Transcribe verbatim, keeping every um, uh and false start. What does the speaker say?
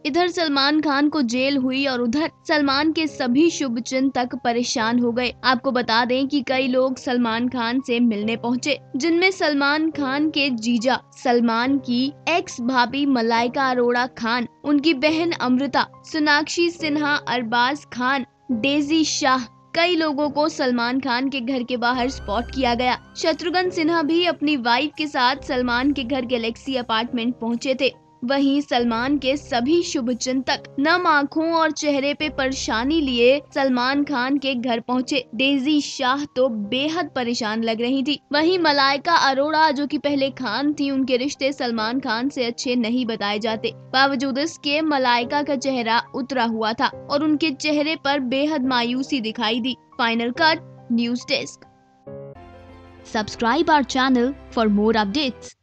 इधर सलमान खान को जेल हुई और उधर सलमान के सभी शुभचिंतक परेशान हो गए। आपको बता दें कि कई लोग सलमान खान से मिलने पहुंचे, जिनमें सलमान खान के जीजा, सलमान की एक्स भाभी मलाइका अरोड़ा खान, उनकी बहन अमृता, सोनाक्षी सिन्हा, अरबाज खान, डेजी शाह, कई लोगों को सलमान खान के घर के बाहर स्पॉट किया गया। शत्रुघ्न सिन्हा भी अपनी वाइफ के साथ सलमान के घर गैलेक्सी अपार्टमेंट पहुंचे थे। वहीं सलमान के सभी शुभचिंतक नम आंखों और चेहरे पे परेशानी लिए सलमान खान के घर पहुंचे। डेजी शाह तो बेहद परेशान लग रही थी। वहीं मलाइका अरोड़ा, जो कि पहले खान थी, उनके रिश्ते सलमान खान से अच्छे नहीं बताए जाते। बावजूद इसके मलाइका का चेहरा उतरा हुआ था और उनके चेहरे पर बेहद मायूसी दिखाई दी। Final cut news desk. Subscribe our channel for more updates.